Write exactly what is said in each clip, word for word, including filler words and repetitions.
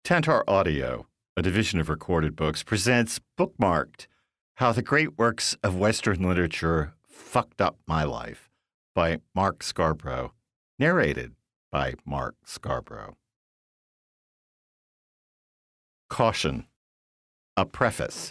Tantar Audio, a division of Recorded Books, presents Bookmarked, How the Great Works of Western Literature Fucked Up My Life, by Mark Scarbrough, narrated by Mark Scarbrough. Caution. A preface.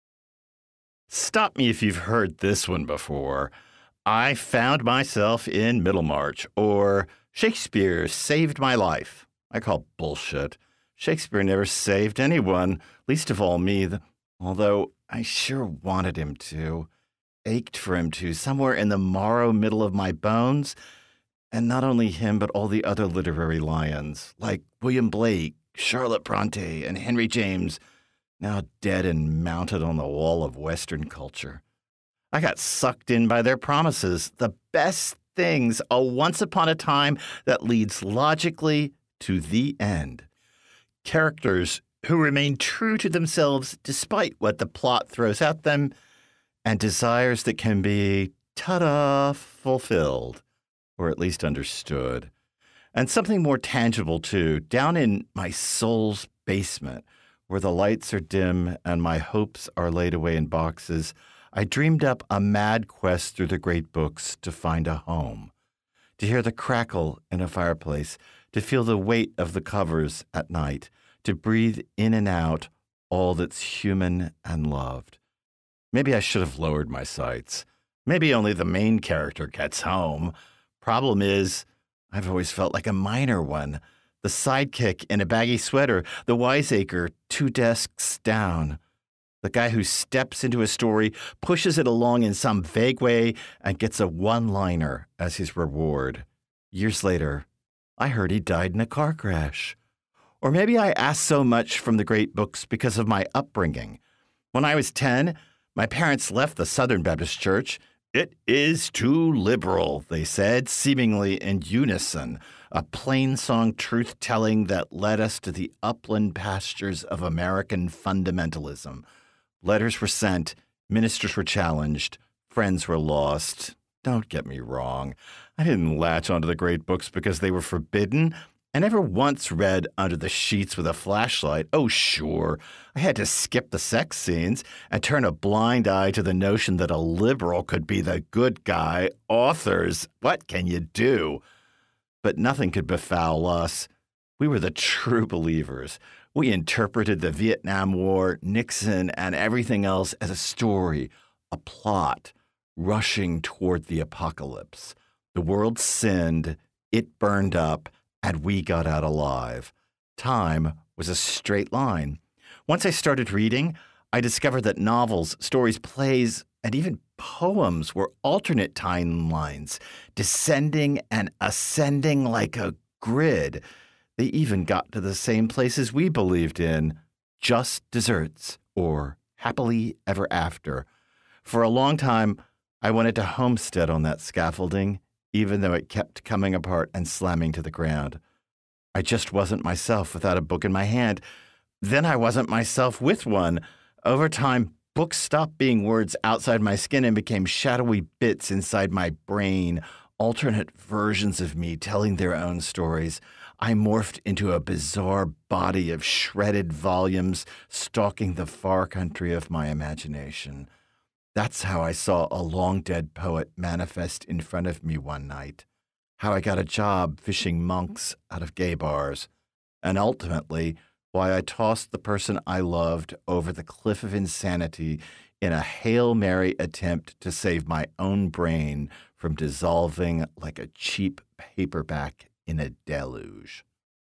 Stop me if you've heard this one before. I found myself in Middlemarch, or Shakespeare saved my life. I call bullshit. Shakespeare never saved anyone, least of all me, although I sure wanted him to, ached for him to, somewhere in the marrow middle of my bones. And not only him, but all the other literary lions, like William Blake, Charlotte Bronte, and Henry James, now dead and mounted on the wall of Western culture. I got sucked in by their promises, the best things, a once upon a time that leads logically to the end. Characters who remain true to themselves despite what the plot throws at them, and desires that can be, ta-da, fulfilled, or at least understood. And something more tangible, too, down in my soul's basement, where the lights are dim and my hopes are laid away in boxes, I dreamed up a mad quest through the great books to find a home, to hear the crackle in a fireplace, to feel the weight of the covers at night, to breathe in and out all that's human and loved. Maybe I should have lowered my sights. Maybe only the main character gets home. Problem is, I've always felt like a minor one, the sidekick in a baggy sweater, the wiseacre two desks down, the guy who steps into a story, pushes it along in some vague way, and gets a one-liner as his reward. Years later, I heard he died in a car crash. Or maybe I asked so much from the great books because of my upbringing. When I was ten, my parents left the Southern Baptist Church. It is too liberal, they said, seemingly in unison, a plain-song truth-telling that led us to the upland pastures of American fundamentalism. Letters were sent, ministers were challenged, friends were lost. Don't get me wrong. I didn't latch onto the great books because they were forbidden. I never once read Under the Sheets with a Flashlight. Oh, sure, I had to skip the sex scenes and turn a blind eye to the notion that a liberal could be the good guy. Authors, what can you do? But nothing could befoul us. We were the true believers. We interpreted the Vietnam War, Nixon, and everything else as a story, a plot, rushing toward the apocalypse. The world sinned, it burned up, and we got out alive. Time was a straight line. Once I started reading, I discovered that novels, stories, plays, and even poems were alternate timelines, descending and ascending like a grid. They even got to the same places we believed in, just desserts or happily ever after. For a long time, I wanted to homestead on that scaffolding, even though it kept coming apart and slamming to the ground. I just wasn't myself without a book in my hand. Then I wasn't myself with one. Over time, books stopped being words outside my skin and became shadowy bits inside my brain, alternate versions of me telling their own stories. I morphed into a bizarre body of shredded volumes stalking the far country of my imagination. That's how I saw a long-dead poet manifest in front of me one night, how I got a job fishing monks out of gay bars, and ultimately why I tossed the person I loved over the cliff of insanity in a Hail Mary attempt to save my own brain from dissolving like a cheap paperback in a deluge.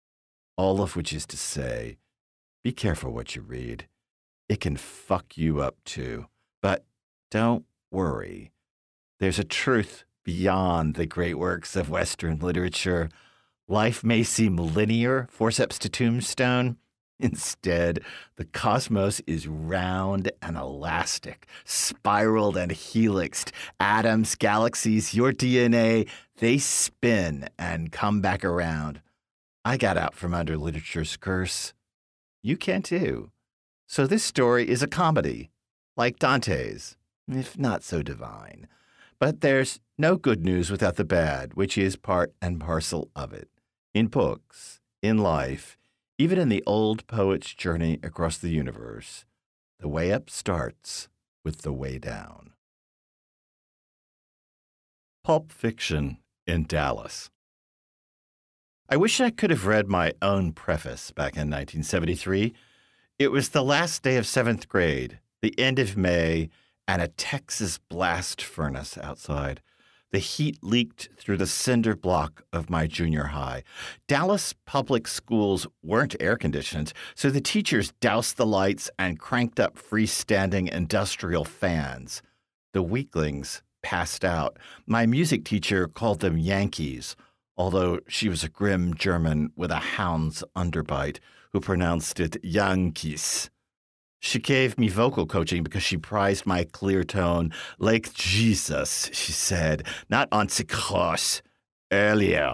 All of which is to say, be careful what you read. It can fuck you up too. But don't worry. There's a truth beyond the great works of Western literature. Life may seem linear, forceps to tombstone. Instead, the cosmos is round and elastic, spiraled and helixed. Atoms, galaxies, your D N A, they spin and come back around. I got out from under literature's curse. You can too. So this story is a comedy, like Dante's, if not so divine. But there's no good news without the bad, which is part and parcel of it. In books, in life, Even in the old poet's journey across the universe, the way up starts with the way down. Pulp Fiction in Dallas. I wish I could have read my own preface back in nineteen seventy-three. It was the last day of seventh grade, the end of May, and a Texas blast furnace outside. The heat leaked through the cinder block of my junior high. Dallas public schools weren't air-conditioned, so the teachers doused the lights and cranked up freestanding industrial fans. The weaklings passed out. My music teacher called them Yankees, although she was a grim German with a hound's underbite who pronounced it Yankees. She gave me vocal coaching because she prized my clear tone, like Jesus, she said, not on cross, earlier,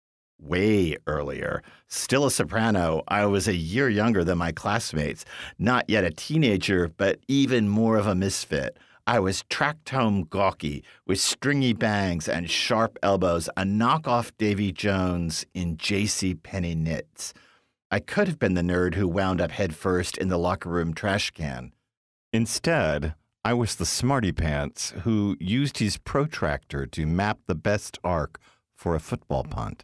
way earlier. Still a soprano, I was a year younger than my classmates, not yet a teenager, but even more of a misfit. I was tract-home gawky with stringy bangs and sharp elbows, a knockoff Davy Jones in J C Penney knits. I could have been the nerd who wound up headfirst in the locker room trash can. Instead, I was the smarty pants who used his protractor to map the best arc for a football punt.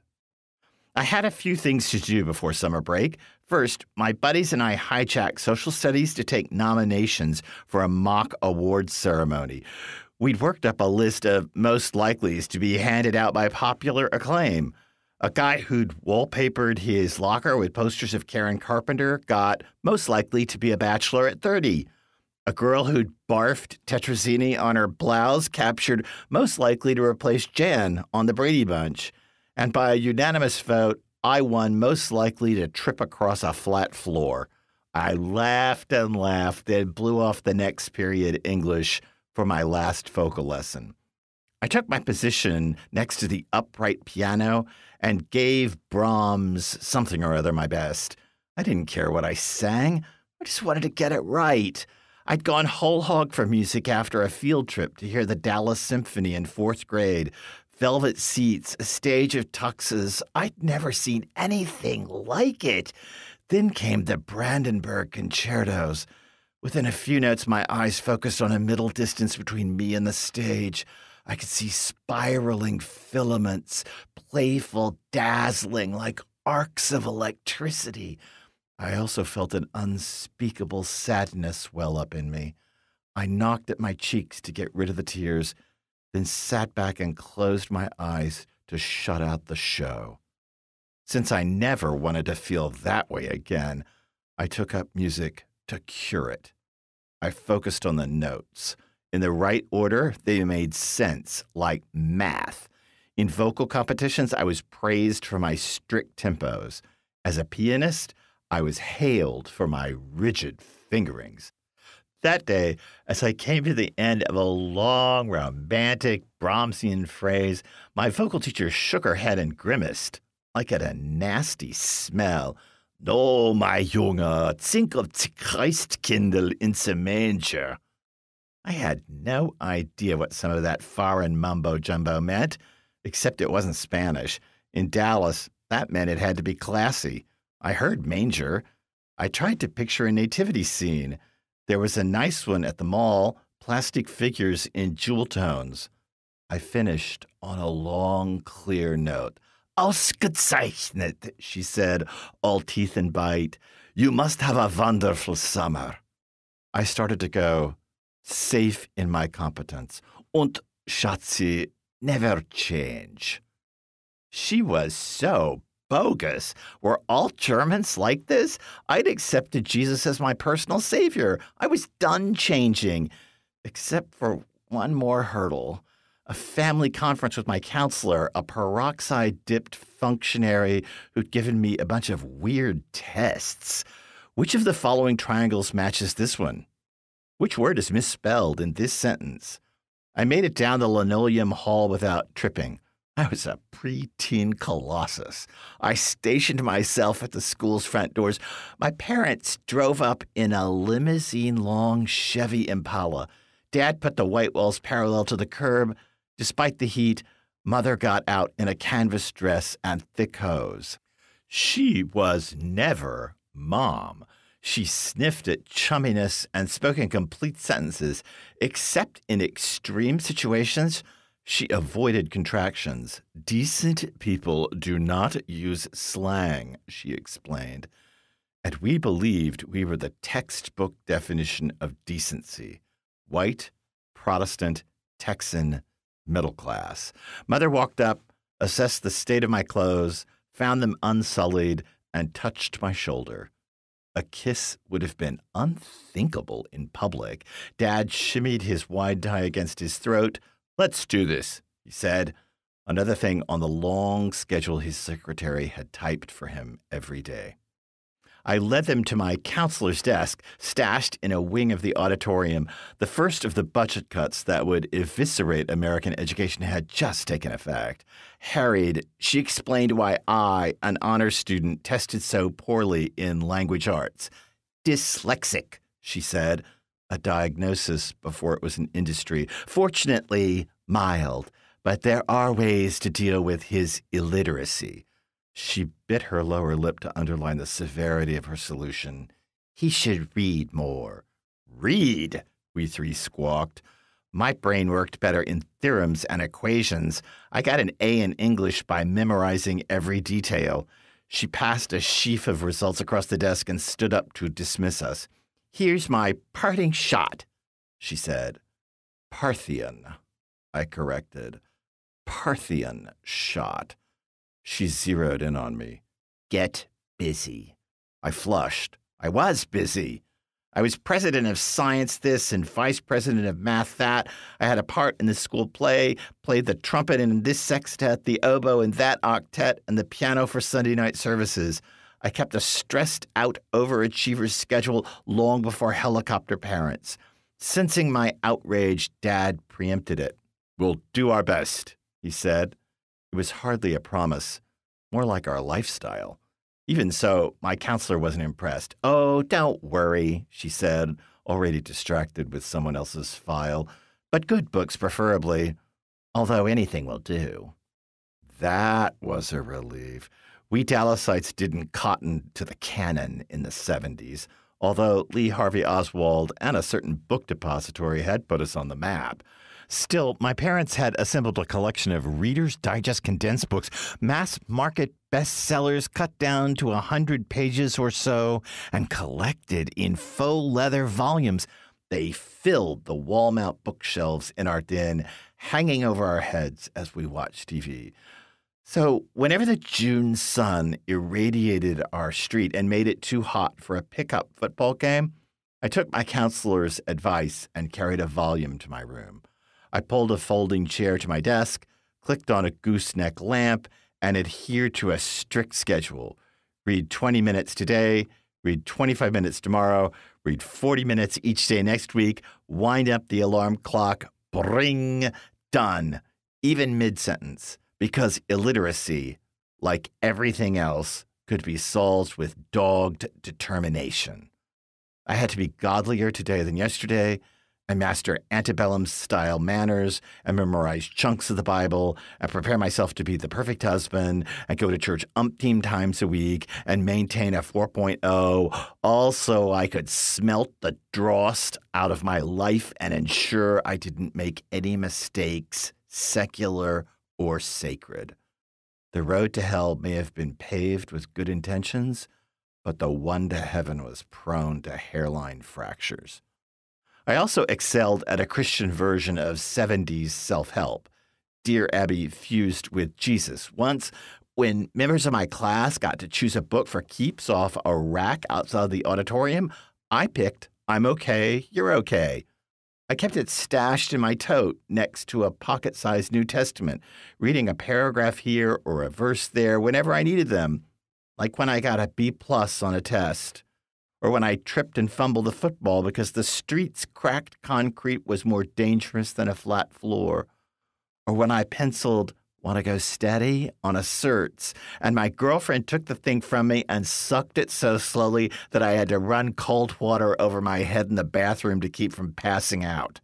I had a few things to do before summer break. First, my buddies and I hijacked social studies to take nominations for a mock awards ceremony. We'd worked up a list of most likelies to be handed out by popular acclaim. A guy who'd wallpapered his locker with posters of Karen Carpenter got most likely to be a bachelor at thirty. A girl who'd barfed tetrazzini on her blouse captured most likely to replace Jan on the Brady Bunch. And by a unanimous vote, I won most likely to trip across a flat floor. I laughed and laughed and blew off the next period English for my last vocal lesson. I took my position next to the upright piano and gave Brahms something or other my best. I didn't care what I sang. I just wanted to get it right. I'd gone whole hog for music after a field trip to hear the Dallas Symphony in fourth grade. Velvet seats, a stage of tuxes. I'd never seen anything like it. Then came the Brandenburg concertos. Within a few notes, my eyes focused on a middle distance between me and the stage. I could see spiraling filaments, playful, dazzling, like arcs of electricity. I also felt an unspeakable sadness well up in me. I knocked at my cheeks to get rid of the tears, then sat back and closed my eyes to shut out the show. Since I never wanted to feel that way again, I took up music to cure it. I focused on the notes. In the right order, they made sense, like math. In vocal competitions, I was praised for my strict tempos. As a pianist, I was hailed for my rigid fingerings. That day, as I came to the end of a long, romantic Brahmsian phrase, my vocal teacher shook her head and grimaced, like at a nasty smell. "No, my Junge, think of the Christkindl in the manger." I had no idea what some of that foreign mumbo-jumbo meant, except it wasn't Spanish. In Dallas, that meant it had to be classy. I heard manger. I tried to picture a nativity scene. There was a nice one at the mall, plastic figures in jewel tones. I finished on a long, clear note. "Ausgezeichnet," she said, all teeth and bite. "You must have a wonderful summer." I started to go, safe in my competence. Und, Schatzi, never change. She was so bogus. Were all Germans like this? I'd accepted Jesus as my personal savior. I was done changing, except for one more hurdle. A family conference with my counselor, a peroxide-dipped functionary who'd given me a bunch of weird tests. Which of the following triangles matches this one? Which word is misspelled in this sentence? I made it down the linoleum hall without tripping. I was a preteen colossus. I stationed myself at the school's front doors. My parents drove up in a limousine-long Chevy Impala. Dad put the white walls parallel to the curb. Despite the heat, Mother got out in a canvas dress and thick hose. She was never Mom. She sniffed at chumminess and spoke in complete sentences. Except in extreme situations, she avoided contractions. Decent people do not use slang, she explained. And we believed we were the textbook definition of decency. White, Protestant, Texan, middle class. Mother walked up, assessed the state of my clothes, found them unsullied, and touched my shoulder. A kiss would have been unthinkable in public. Dad shimmied his wide tie against his throat. "Let's do this," he said. Another thing on the long schedule his secretary had typed for him every day. I led them to my counselor's desk, stashed in a wing of the auditorium. The first of the budget cuts that would eviscerate American education had just taken effect. Harried, she explained why I, an honor student, tested so poorly in language arts. Dyslexic, she said, a diagnosis before it was an industry. Fortunately, mild, but there are ways to deal with his illiteracy. She bit her lower lip to underline the severity of her solution. He should read more. Read, we three squawked. My brain worked better in theorems and equations. I got an A in English by memorizing every detail. She passed a sheaf of results across the desk and stood up to dismiss us. "Here's my parting shot," she said. Parthian, I corrected. Parthian shot. She zeroed in on me. "Get busy." I flushed. I was busy. I was president of science this and vice president of math that. I had a part in the school play, played the trumpet in this sextet, the oboe in that octet, and the piano for Sunday night services. I kept a stressed-out overachiever's schedule long before helicopter parents. Sensing my outrage, Dad preempted it. "We'll do our best," he said. It was hardly a promise, more like our lifestyle. Even so, my counselor wasn't impressed. "Oh, don't worry," she said, already distracted with someone else's file. "But good books preferably, although anything will do." That was a relief. We Dallasites didn't cotton to the canon in the seventies, although Lee Harvey Oswald and a certain book depository had put us on the map. Still, my parents had assembled a collection of Reader's Digest condensed books, mass-market bestsellers cut down to a hundred pages or so, and collected in faux leather volumes. They filled the wall-mount bookshelves in our den, hanging over our heads as we watched T V. So whenever the June sun irradiated our street and made it too hot for a pickup football game, I took my counselor's advice and carried a volume to my room. I pulled a folding chair to my desk, clicked on a gooseneck lamp, and adhered to a strict schedule. Read twenty minutes today, read twenty-five minutes tomorrow, read forty minutes each day next week, wind up the alarm clock, bring, done, even mid-sentence, because illiteracy, like everything else, could be solved with dogged determination. I had to be godlier today than yesterday, and master antebellum-style manners, and memorize chunks of the Bible, and prepare myself to be the perfect husband, and go to church umpteen times a week, and maintain a four point oh, all so I could smelt the dross out of my life and ensure I didn't make any mistakes, secular or sacred. The road to hell may have been paved with good intentions, but the one to heaven was prone to hairline fractures. I also excelled at a Christian version of seventies self-help, Dear Abby fused with Jesus. Once, when members of my class got to choose a book for keeps off a rack outside the auditorium, I picked I'm Okay, You're Okay. I kept it stashed in my tote next to a pocket-sized New Testament, reading a paragraph here or a verse there whenever I needed them, like when I got a B plus on a test, or when I tripped and fumbled the football because the street's cracked concrete was more dangerous than a flat floor, or when I penciled "Want to go steady" on a certs, and my girlfriend took the thing from me and sucked it so slowly that I had to run cold water over my head in the bathroom to keep from passing out.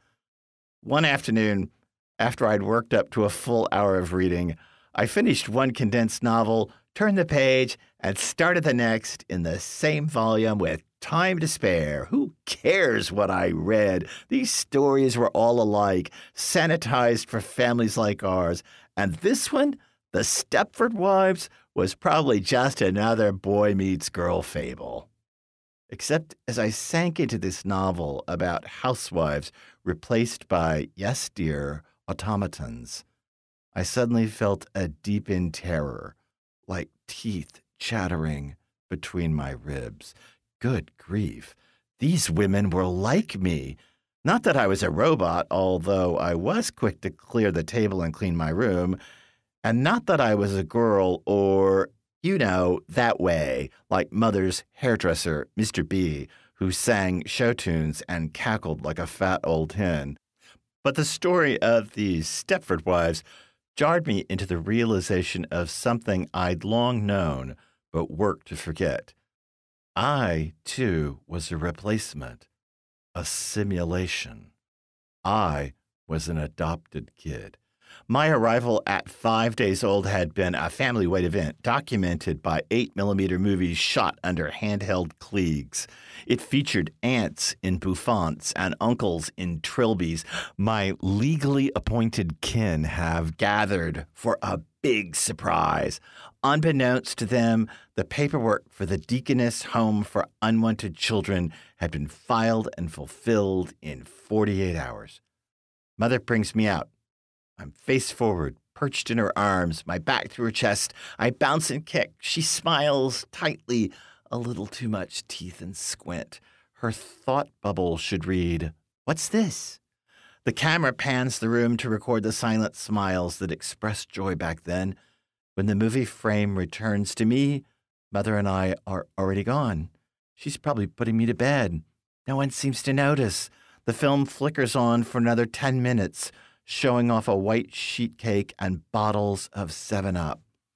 One afternoon, after I'd worked up to a full hour of reading, I finished one condensed novel, turned the page, and started the next in the same volume with time to spare. Who cares what I read? These stories were all alike, sanitized for families like ours. And this one, The Stepford Wives, was probably just another boy meets girl fable. Except as I sank into this novel about housewives replaced by, yes, dear, automatons, I suddenly felt a deepened terror, like teeth chattering between my ribs. Good grief, these women were like me. Not that I was a robot, although I was quick to clear the table and clean my room, and not that I was a girl or, you know, that way, like Mother's hairdresser, Mister B, who sang show tunes and cackled like a fat old hen. But the story of these Stepford Wives jarred me into the realization of something I'd long known but worked to forget. I, too, was a replacement, a simulation. I was an adopted kid. My arrival at five days old had been a family-wide event documented by eight millimeter movies shot under handheld Ckeds. It featured aunts in bouffants and uncles in trilbies. My legally appointed kin have gathered for a big surprise. Unbeknownst to them, the paperwork for the Deaconess Home for Unwanted Children had been filed and fulfilled in forty-eight hours. Mother brings me out. I'm face forward, perched in her arms, my back through her chest. I bounce and kick. She smiles tightly, a little too much teeth and squint. Her thought bubble should read, "What's this?" The camera pans the room to record the silent smiles that expressed joy back then. When the movie frame returns to me, Mother and I are already gone. She's probably putting me to bed. No one seems to notice. The film flickers on for another ten minutes, showing off a white sheet cake and bottles of seven up.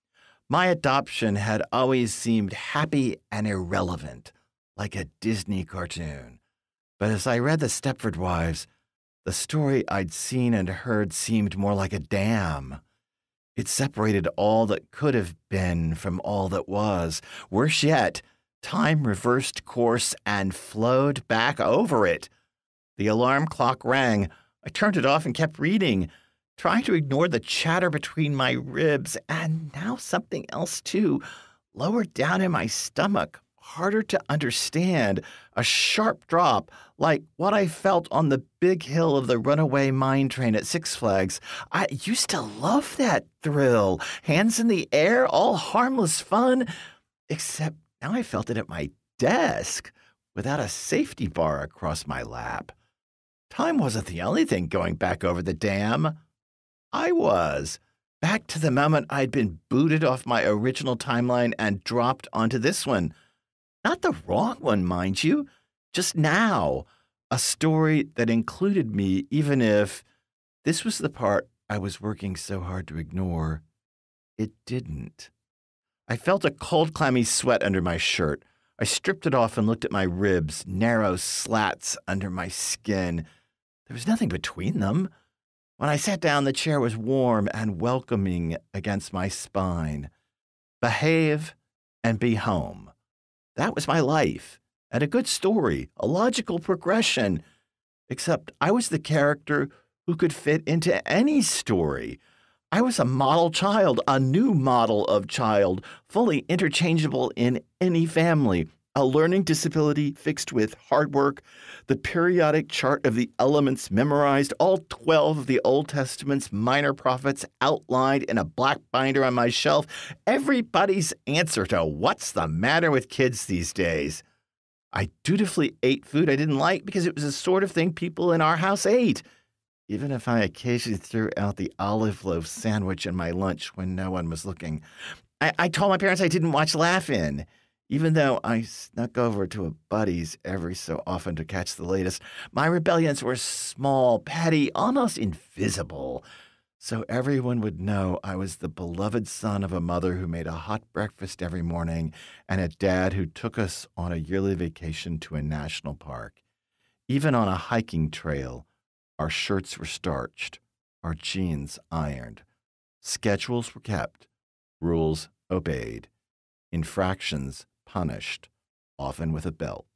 My adoption had always seemed happy and irrelevant, like a Disney cartoon. But as I read The Stepford Wives, the story I'd seen and heard seemed more like a dam. It separated all that could have been from all that was. Worse yet, time reversed course and flowed back over it. The alarm clock rang. I turned it off and kept reading, trying to ignore the chatter between my ribs, and now something else too, lower down in my stomach, harder to understand, a sharp drop, like what I felt on the big hill of the runaway mine train at Six Flags. I used to love that thrill, hands in the air, all harmless fun, except now I felt it at my desk, without a safety bar across my lap. Time wasn't the only thing going back over the dam. I was. Back to the moment I'd been booted off my original timeline and dropped onto this one. Not the wrong one, mind you. Just now. A story that included me, even if this was the part I was working so hard to ignore. It didn't. I felt a cold, clammy sweat under my shirt. I stripped it off and looked at my ribs, narrow slats under my skin. There was nothing between them. When I sat down, the chair was warm and welcoming against my spine. Behave and be home. That was my life, and a good story, a logical progression. Except I was the character who could fit into any story. I was a model child, a new model of child, fully interchangeable in any family. A learning disability fixed with hard work, the periodic chart of the elements memorized, all twelve of the Old Testament's minor prophets outlined in a black binder on my shelf, everybody's answer to what's the matter with kids these days. I dutifully ate food I didn't like because it was the sort of thing people in our house ate, even if I occasionally threw out the olive loaf sandwich in my lunch when no one was looking. I, I told my parents I didn't watch Laugh-In, even though I snuck over to a buddy's every so often to catch the latest. My rebellions were small, petty, almost invisible, so everyone would know I was the beloved son of a mother who made a hot breakfast every morning and a dad who took us on a yearly vacation to a national park. Even on a hiking trail, our shirts were starched, our jeans ironed. Schedules were kept, rules obeyed. Infractions punished, often with a belt.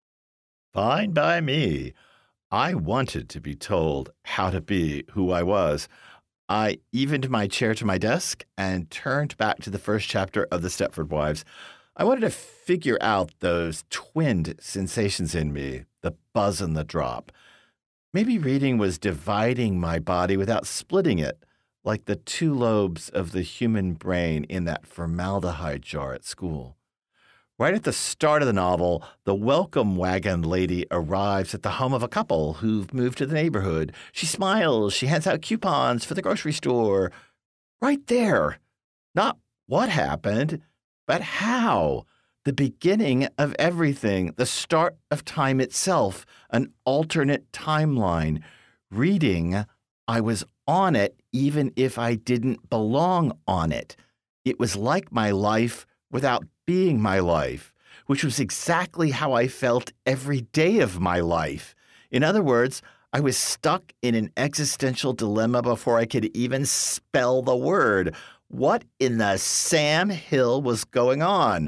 Fine by me. I wanted to be told how to be who I was. I evened my chair to my desk and turned back to the first chapter of The Stepford Wives. I wanted to figure out those twinned sensations in me, the buzz and the drop. Maybe reading was dividing my body without splitting it, like the two lobes of the human brain in that formaldehyde jar at school. Right at the start of the novel, the welcome wagon lady arrives at the home of a couple who've moved to the neighborhood. She smiles. She hands out coupons for the grocery store. Right there. Not what happened, but how. The beginning of everything. The start of time itself. An alternate timeline. Reading, I was on it even if I didn't belong on it. It was like my life without being my life, which was exactly how I felt every day of my life. In other words, I was stuck in an existential dilemma before I could even spell the word. What in the Sam Hill was going on?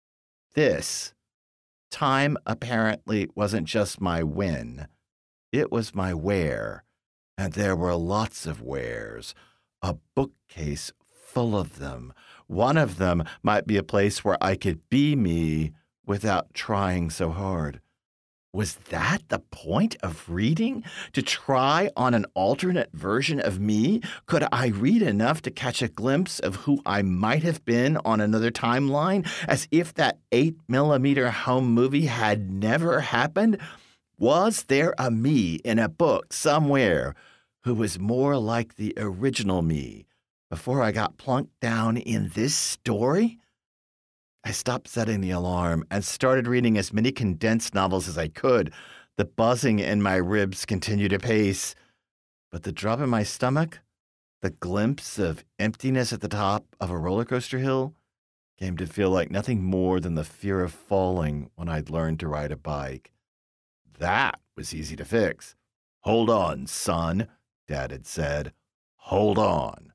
This. Time apparently wasn't just my win. It was my where. And there were lots of wares. A bookcase full of them. One of them might be a place where I could be me without trying so hard. Was that the point of reading? To try on an alternate version of me? Could I read enough to catch a glimpse of who I might have been on another timeline, as if that eight millimeter home movie had never happened? Was there a me in a book somewhere who was more like the original me before I got plunked down in this story? I stopped setting the alarm and started reading as many condensed novels as I could. The buzzing in my ribs continued apace. But the drop in my stomach, the glimpse of emptiness at the top of a roller coaster hill, came to feel like nothing more than the fear of falling when I'd learned to ride a bike. That was easy to fix. "Hold on, son," Dad had said. "Hold on."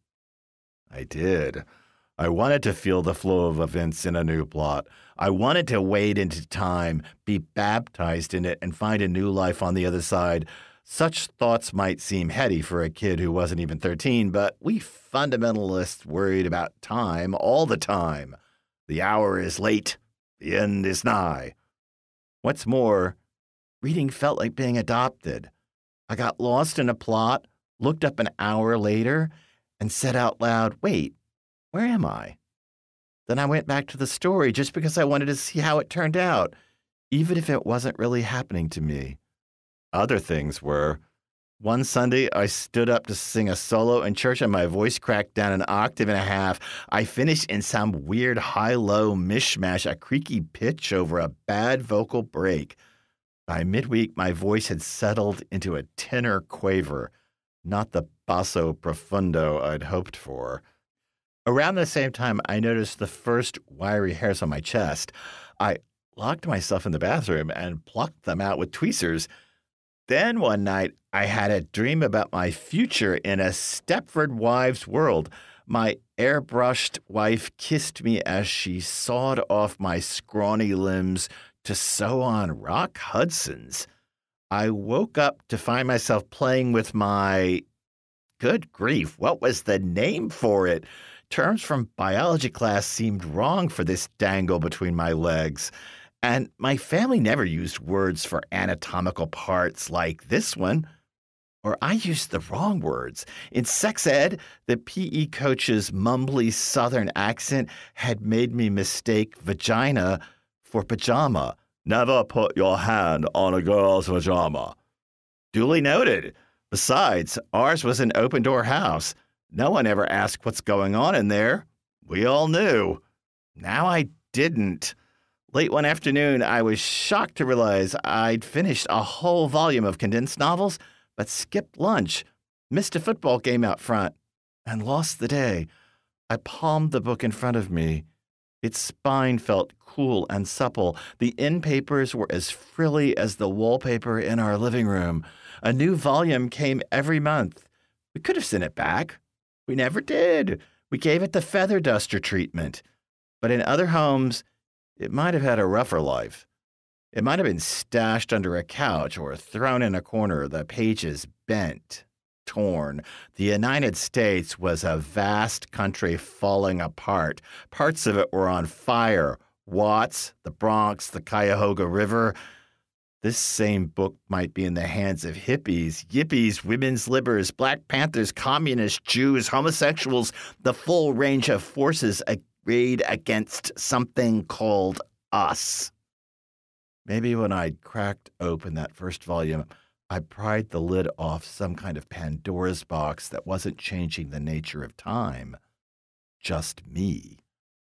I did. I wanted to feel the flow of events in a new plot. I wanted to wade into time, be baptized in it, and find a new life on the other side. Such thoughts might seem heady for a kid who wasn't even thirteen, but we fundamentalists worried about time all the time. The hour is late. The end is nigh. What's more, reading felt like being adopted. I got lost in a plot, looked up an hour later, and said out loud, "Wait, where am I?" Then I went back to the story just because I wanted to see how it turned out, even if it wasn't really happening to me. Other things were. One Sunday, I stood up to sing a solo in church and my voice cracked down an octave and a half. I finished in some weird high-low mishmash, a creaky pitch over a bad vocal break. By midweek, my voice had settled into a tenor quaver, not the basso profundo I'd hoped for. Around the same time, I noticed the first wiry hairs on my chest. I locked myself in the bathroom and plucked them out with tweezers. Then one night, I had a dream about my future in a Stepford Wives world. My airbrushed wife kissed me as she sawed off my scrawny limbs to sew on Rock Hudson's. I woke up to find myself playing with my... Good grief, what was the name for it? Terms from biology class seemed wrong for this dangle between my legs. And my family never used words for anatomical parts like this one. Or I used the wrong words. In sex ed, the P E coach's mumbly southern accent had made me mistake vagina for pajama. Never put your hand on a girl's pajama. Duly noted. Besides, ours was an open-door house. No one ever asked what's going on in there. We all knew. Now I didn't. Late one afternoon, I was shocked to realize I'd finished a whole volume of condensed novels, but skipped lunch, missed a football game out front, and lost the day. I palmed the book in front of me. Its spine felt cool and supple. The end papers were as frilly as the wallpaper in our living room. A new volume came every month. We could have sent it back. We never did. We gave it the feather duster treatment. But in other homes, it might have had a rougher life. It might have been stashed under a couch or thrown in a corner, the pages bent, torn. The United States was a vast country falling apart. Parts of it were on fire. Watts, the Bronx, the Cuyahoga River. This same book might be in the hands of hippies, yippies, women's libbers, Black Panthers, communists, Jews, homosexuals, the full range of forces arrayed against something called us. Maybe when I'd cracked open that first volume, I pried the lid off some kind of Pandora's box that wasn't changing the nature of time. Just me.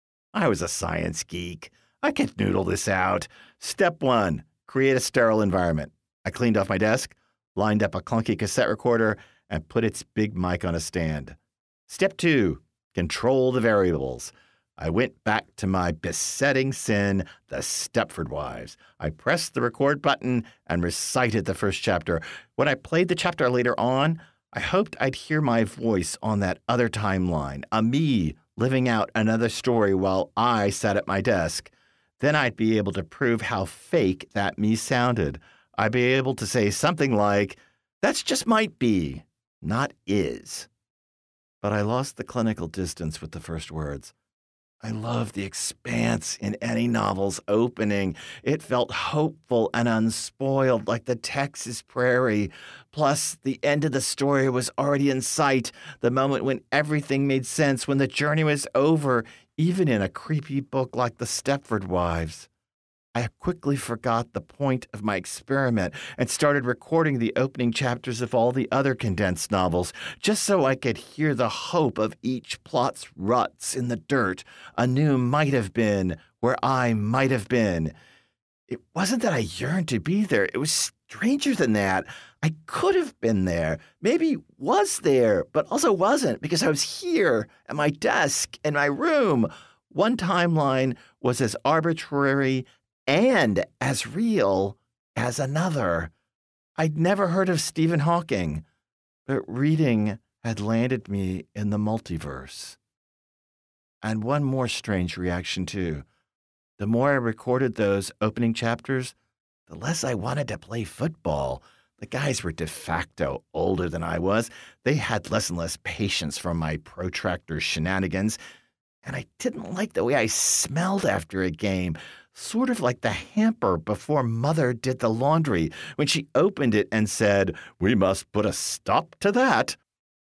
I was a science geek. I could noodle this out. Step one, create a sterile environment. I cleaned off my desk, lined up a clunky cassette recorder, and put its big mic on a stand. Step two, control the variables. I went back to my besetting sin, the Stepford Wives. I pressed the record button and recited the first chapter. When I played the chapter later on, I hoped I'd hear my voice on that other timeline, a me living out another story while I sat at my desk. Then I'd be able to prove how fake that me sounded. I'd be able to say something like, that's just might be, not is. But I lost the clinical distance with the first words. I love the expanse in any novel's opening. It felt hopeful and unspoiled, like the Texas prairie. Plus, the end of the story was already in sight, the moment when everything made sense, when the journey was over, even in a creepy book like The Stepford Wives. I quickly forgot the point of my experiment and started recording the opening chapters of all the other condensed novels, just so I could hear the hope of each plot's ruts in the dirt, a new might have been where I might have been. It wasn't that I yearned to be there. It was stranger than that. I could have been there, maybe was there, but also wasn't, because I was here at my desk in my room. One timeline was as arbitrary and as real as another. I'd never heard of Stephen Hawking, but reading had landed me in the multiverse. And one more strange reaction, too. The more I recorded those opening chapters, the less I wanted to play football. The guys were de facto older than I was. They had less and less patience for my protractor shenanigans, and I didn't like the way I smelled after a game. Sort of like the hamper before Mother did the laundry, when she opened it and said, "We must put a stop to that."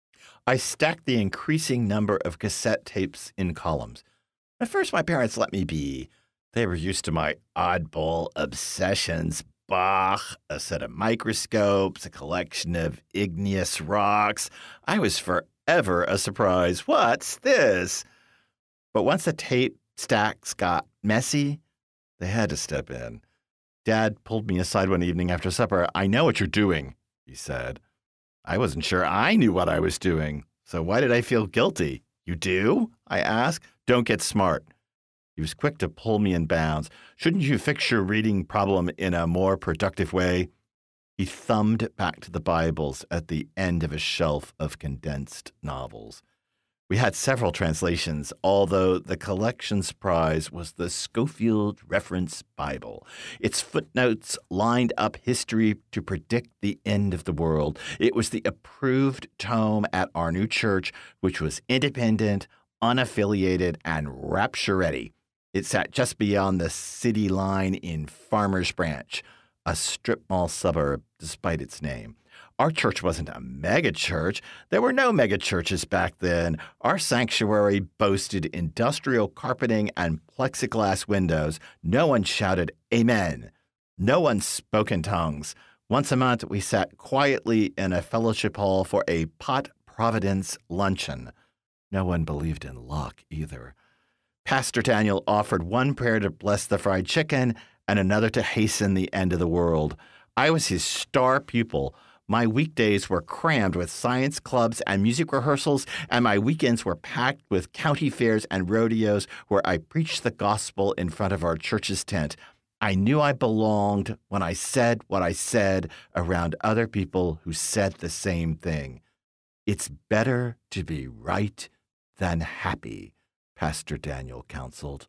I stacked the increasing number of cassette tapes in columns. At first, my parents let me be. They were used to my oddball obsessions. Bach, a set of microscopes, a collection of igneous rocks. I was forever a surprise. What's this? But once the tape stacks got messy, they had to step in. Dad pulled me aside one evening after supper. "I know what you're doing," he said. I wasn't sure I knew what I was doing, so why did I feel guilty? "You do?" I asked. "Don't get smart." He was quick to pull me in bounds. "Shouldn't you fix your reading problem in a more productive way?" He thumbed back to the Bibles at the end of a shelf of condensed novels. We had several translations, although the collection's prize was the Schofield Reference Bible. Its footnotes lined up history to predict the end of the world. It was the approved tome at our new church, which was independent, unaffiliated, and rapture-ready. It sat just beyond the city line in Farmers Branch, a strip mall suburb despite its name. Our church wasn't a mega church. There were no mega churches back then. Our sanctuary boasted industrial carpeting and plexiglass windows. No one shouted amen. No one spoke in tongues. Once a month, we sat quietly in a fellowship hall for a pot providence luncheon. No one believed in luck either. Pastor Daniel offered one prayer to bless the fried chicken and another to hasten the end of the world. I was his star pupil. My weekdays were crammed with science clubs and music rehearsals, and my weekends were packed with county fairs and rodeos where I preached the gospel in front of our church's tent. I knew I belonged when I said what I said around other people who said the same thing. It's better to be right than happy, Pastor Daniel counseled.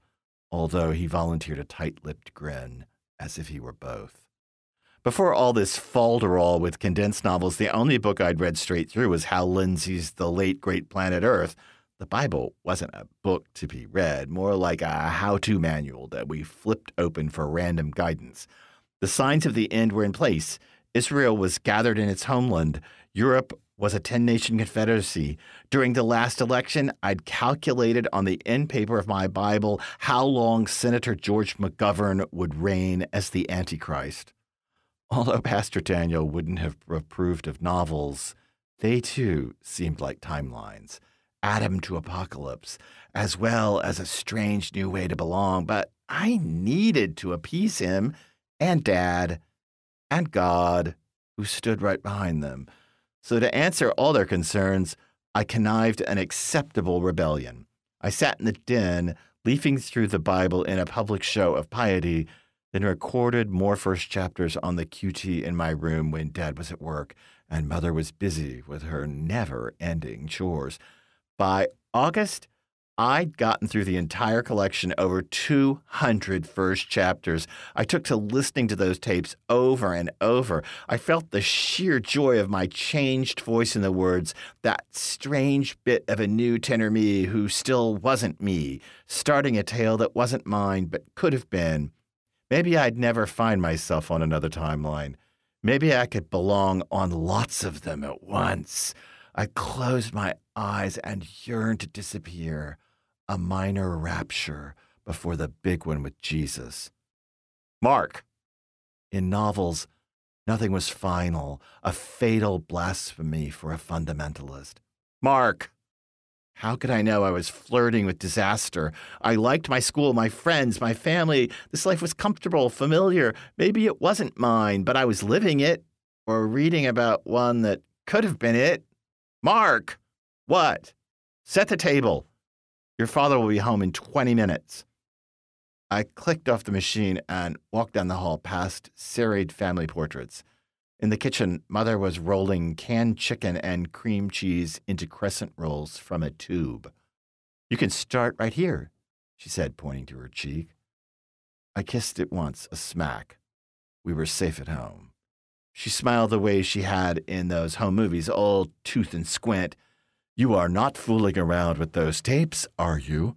although he volunteered a tight-lipped grin, as if he were both. Before all this falderall with condensed novels, the only book I'd read straight through was Hal Lindsey's The Late Great Planet Earth. The Bible wasn't a book to be read, more like a how-to manual that we flipped open for random guidance. The signs of the end were in place. Israel was gathered in its homeland. Europe was a ten-nation confederacy. During the last election, I'd calculated on the end paper of my Bible how long Senator George McGovern would reign as the Antichrist. Although Pastor Daniel wouldn't have approved of novels, they too seemed like timelines, Adam to Apocalypse, as well as a strange new way to belong. But I needed to appease him and Dad and God, who stood right behind them. So to answer all their concerns, I connived an acceptable rebellion. I sat in the den, leafing through the Bible in a public show of piety, then recorded more first chapters on the Q T in my room when Dad was at work and Mother was busy with her never-ending chores. By August, I'd gotten through the entire collection, over two hundred first chapters. I took to listening to those tapes over and over. I felt the sheer joy of my changed voice in the words, that strange bit of a new tenor me who still wasn't me, starting a tale that wasn't mine but could have been. Maybe I'd never find myself on another timeline. Maybe I could belong on lots of them at once. I closed my eyes and yearned to disappear. A minor rapture before the big one with Jesus. Mark. In novels, nothing was final, a fatal blasphemy for a fundamentalist. Mark. How could I know I was flirting with disaster? I liked my school, my friends, my family. This life was comfortable, familiar. Maybe it wasn't mine, but I was living it, or reading about one that could have been it. Mark! What? Set the table. Your father will be home in twenty minutes. I clicked off the machine and walked down the hall past serried family portraits. In the kitchen, Mother was rolling canned chicken and cream cheese into crescent rolls from a tube. You can start right here, she said, pointing to her cheek. I kissed it once, a smack. We were safe at home. She smiled the way she had in those home movies, all tooth and squint. You are not fooling around with those tapes, are you?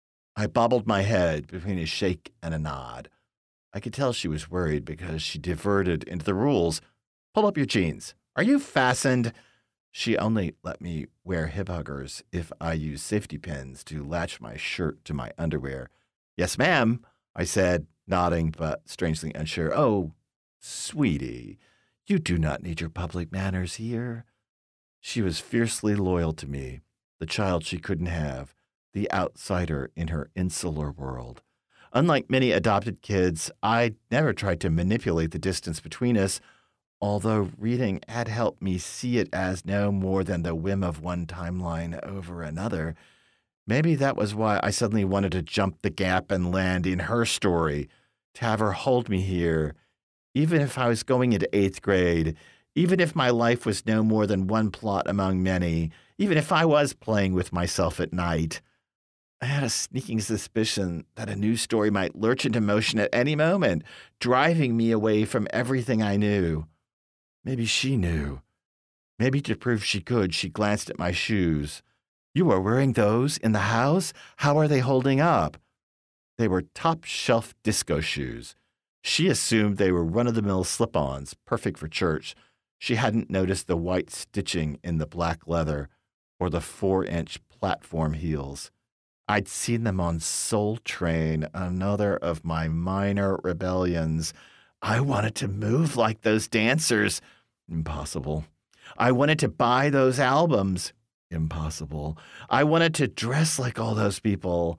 I bobbled my head between a shake and a nod. I could tell she was worried because she diverted into the rules. Pull up your jeans. Are you fastened? She only let me wear hip huggers if I used safety pins to latch my shirt to my underwear. Yes, ma'am, I said, nodding but strangely unsure. Oh, sweetie, you do not need your public manners here. She was fiercely loyal to me, the child she couldn't have, the outsider in her insular world. Unlike many adopted kids, I never tried to manipulate the distance between us, although reading had helped me see it as no more than the whim of one timeline over another. Maybe that was why I suddenly wanted to jump the gap and land in her story, to have her hold me here, even if I was going into eighth grade, even if my life was no more than one plot among many, even if I was playing with myself at night. I had a sneaking suspicion that a new story might lurch into motion at any moment, driving me away from everything I knew. Maybe she knew. Maybe to prove she could, she glanced at my shoes. You are wearing those in the house? How are they holding up? They were top-shelf disco shoes. She assumed they were run-of-the-mill slip-ons, perfect for church. She hadn't noticed the white stitching in the black leather or the four-inch platform heels. I'd seen them on Soul Train, another of my minor rebellions. I wanted to move like those dancers. Impossible. I wanted to buy those albums. Impossible. I wanted to dress like all those people.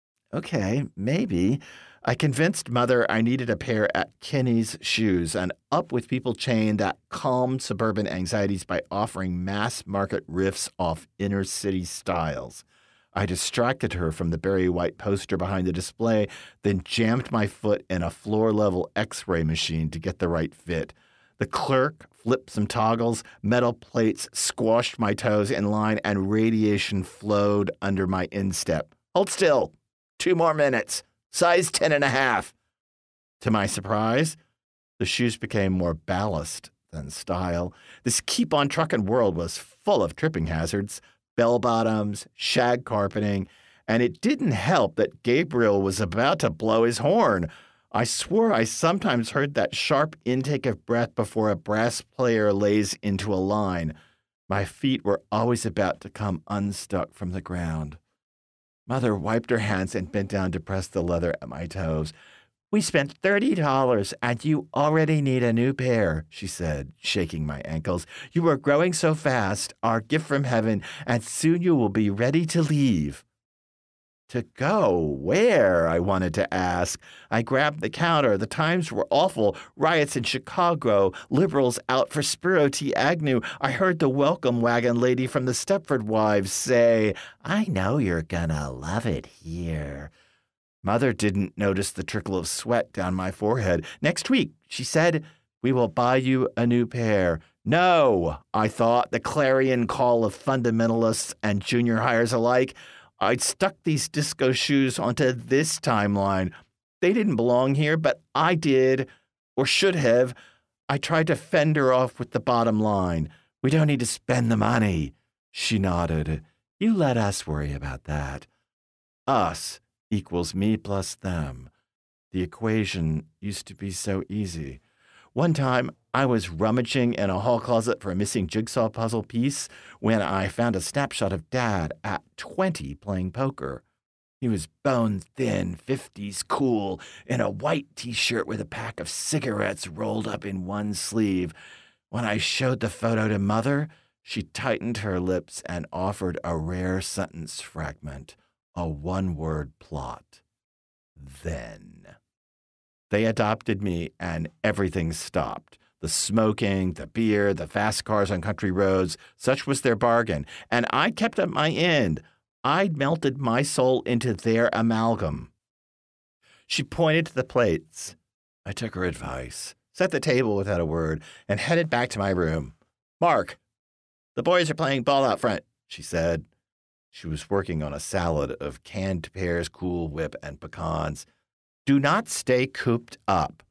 Okay, maybe. I convinced Mother I needed a pair at Kenny's Shoes, an up-with-people chain that calmed suburban anxieties by offering mass-market riffs off inner-city styles. I distracted her from the berry white poster behind the display, then jammed my foot in a floor-level x-ray machine to get the right fit. The clerk flipped some toggles, metal plates squashed my toes in line, and radiation flowed under my instep. Hold still. Two more minutes. Size ten and a half. To my surprise, the shoes became more ballast than style. This keep-on-truckin' world was full of tripping hazards, bell-bottoms, shag carpeting, and it didn't help that Gabriel was about to blow his horn. I swore I sometimes heard that sharp intake of breath before a brass player lays into a line. My feet were always about to come unstuck from the ground. Mother wiped her hands and bent down to press the leather at my toes. "We spent thirty dollars, and you already need a new pair," she said, shaking my ankles. "You are growing so fast, our gift from heaven, and soon you will be ready to leave." To go where? I wanted to ask. I grabbed the counter. The times were awful. Riots in Chicago. Liberals out for Spiro T. Agnew. I heard the welcome wagon lady from the Stepford Wives say, "I know you're gonna love it here." Mother didn't notice the trickle of sweat down my forehead. "Next week," she said, "we will buy you a new pair." No, I thought, the clarion call of fundamentalists and junior hires alike. I'd stuck these disco shoes onto this timeline. They didn't belong here, but I did, or should have. I tried to fend her off with the bottom line. "We don't need to spend the money." She nodded. "You let us worry about that." Us equals me plus them. The equation used to be so easy. One time, I was rummaging in a hall closet for a missing jigsaw puzzle piece when I found a snapshot of Dad at twenty playing poker. He was bone-thin, fifties cool, in a white T-shirt with a pack of cigarettes rolled up in one sleeve. When I showed the photo to Mother, she tightened her lips and offered a rare sentence fragment, a one-word plot. Then. They adopted me, and everything stopped. The smoking, the beer, the fast cars on country roads, such was their bargain. And I kept up my end. I'd melted my soul into their amalgam. She pointed to the plates. I took her advice, set the table without a word, and headed back to my room. "Mark, the boys are playing ball out front," she said. She was working on a salad of canned pears, Cool Whip, and pecans. "Do not stay cooped up."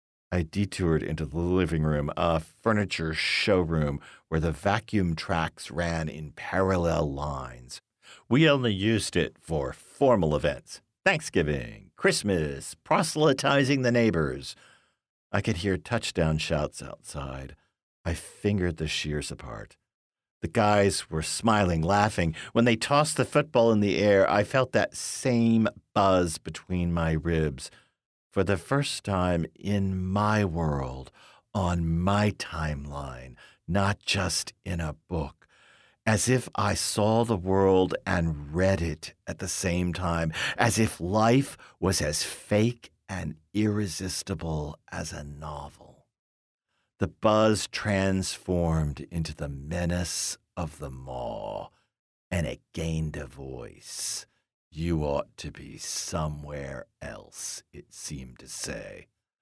I detoured into the living room, a furniture showroom where the vacuum tracks ran in parallel lines. We only used it for formal events. Thanksgiving, Christmas, proselytizing the neighbors. I could hear touchdown shouts outside. I fingered the shears apart. The guys were smiling, laughing. When they tossed the football in the air, I felt that same buzz between my ribs. For the first time in my world, on my timeline, not just in a book, as if I saw the world and read it at the same time, as if life was as fake and irresistible as a novel. The buzz transformed into the menace of the maw, and it gained a voice. "You ought to be somewhere else," it seemed to say.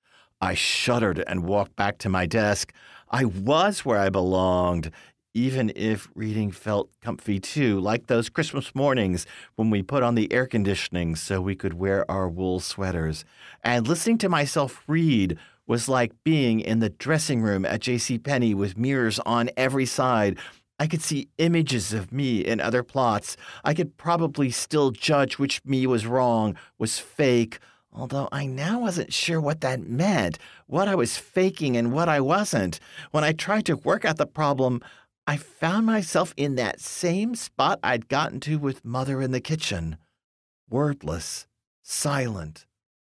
I shuddered and walked back to my desk. I was where I belonged, even if reading felt comfy too, like those Christmas mornings when we put on the air conditioning so we could wear our wool sweaters. And listening to myself read was like being in the dressing room at JCPenney with mirrors on every side. I could see images of me in other plots. I could probably still judge which me was wrong, was fake, although I now wasn't sure what that meant, what I was faking and what I wasn't. When I tried to work out the problem, I found myself in that same spot I'd gotten to with Mother in the kitchen. Wordless, silent,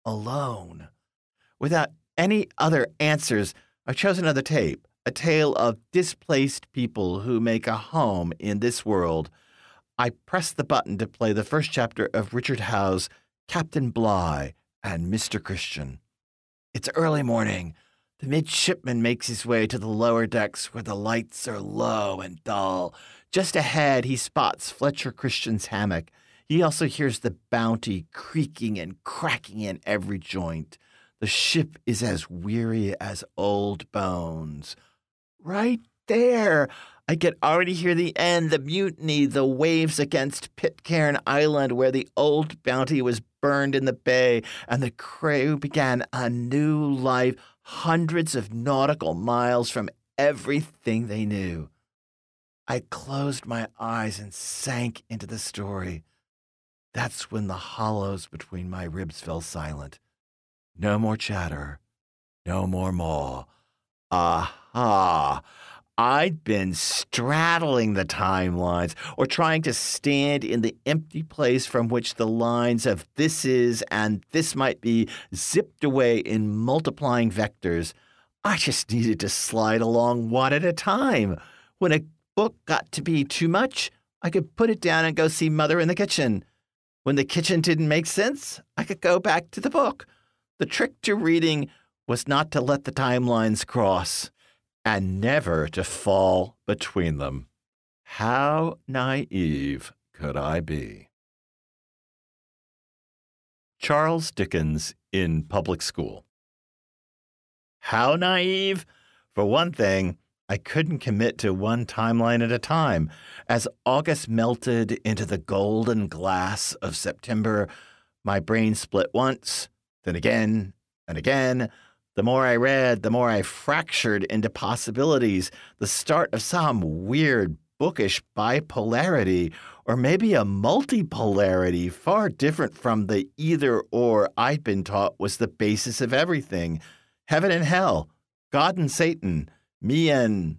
alone. Without any other answers, I chose another tape. A tale of displaced people who make a home in this world. I pressed the button to play the first chapter of Richard Howe's Captain Bligh and Mister Christian. It's early morning. The midshipman makes his way to the lower decks where the lights are low and dull. Just ahead, he spots Fletcher Christian's hammock. He also hears the Bounty creaking and cracking in every joint. The ship is as weary as old bones. Right there. I could already hear the end, the mutiny, the waves against Pitcairn Island where the old Bounty was burned in the bay, and the crew began a new life hundreds of nautical miles from everything they knew. I closed my eyes and sank into the story. That's when the hollows between my ribs fell silent. No more chatter. No more maw. Aha! I'd been straddling the timelines or trying to stand in the empty place from which the lines of this is and this might be zipped away in multiplying vectors. I just needed to slide along one at a time. When a book got to be too much, I could put it down and go see Mother in the kitchen. When the kitchen didn't make sense, I could go back to the book. The trick to reading was not to let the timelines cross, and never to fall between them. How naive could I be? Charles Dickens in public school. How naive? For one thing, I couldn't commit to one timeline at a time. As August melted into the golden glass of September, my brain split once, then again, and again. The more I read, the more I fractured into possibilities, the start of some weird, bookish bipolarity, or maybe a multipolarity far different from the either-or I'd been taught was the basis of everything. Heaven and hell, God and Satan, me and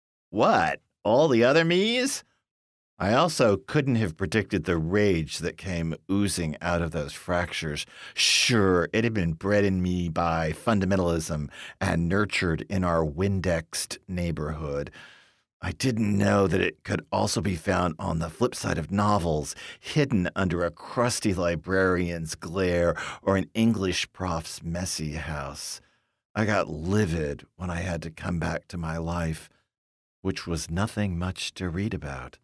what? All the other me's? I also couldn't have predicted the rage that came oozing out of those fractures. Sure, it had been bred in me by fundamentalism and nurtured in our Windexed neighborhood. I didn't know that it could also be found on the flip side of novels, hidden under a crusty librarian's glare or an English prof's messy house. I got livid when I had to come back to my life, which was nothing much to read about.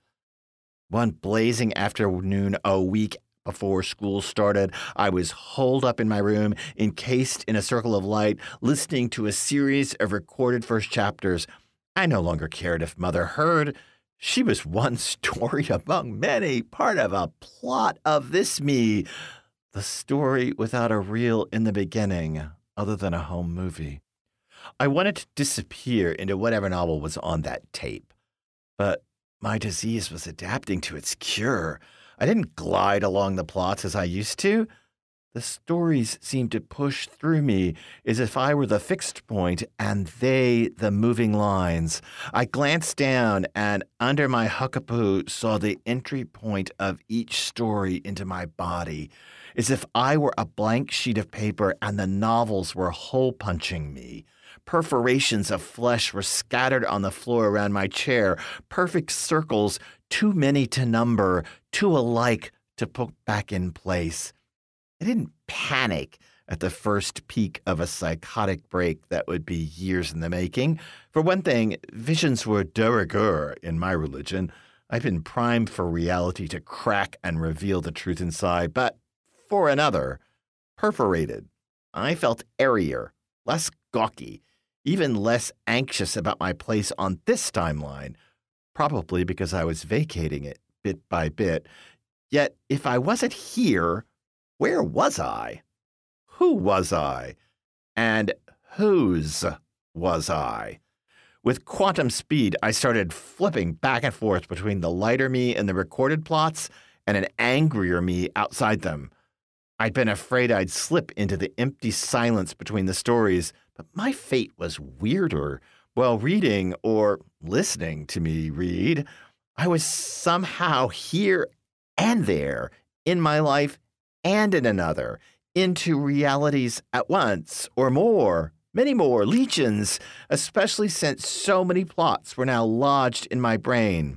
One blazing afternoon a week before school started, I was holed up in my room, encased in a circle of light, listening to a series of recorded first chapters. I no longer cared if Mother heard. She was one story among many, part of a plot of this me. The story without a reel in the beginning, other than a home movie. I wanted to disappear into whatever novel was on that tape. But my disease was adapting to its cure. I didn't glide along the plots as I used to. The stories seemed to push through me as if I were the fixed point and they the moving lines. I glanced down and under my huckapoo saw the entry point of each story into my body, as if I were a blank sheet of paper and the novels were hole-punching me. Perforations of flesh were scattered on the floor around my chair, perfect circles, too many to number, too alike to put back in place. I didn't panic at the first peak of a psychotic break that would be years in the making. For one thing, visions were de rigueur in my religion. I've been primed for reality to crack and reveal the truth inside. But for another, perforated, I felt airier, less gawky, even less anxious about my place on this timeline, probably because I was vacating it bit by bit. Yet if I wasn't here, where was I? Who was I? And whose was I? With quantum speed, I started flipping back and forth between the lighter me in the recorded plots and an angrier me outside them. I'd been afraid I'd slip into the empty silence between the stories, but my fate was weirder. While reading or listening to me read, I was somehow here and there, in my life and in another, into realities at once, or more, many more, legions, especially since so many plots were now lodged in my brain.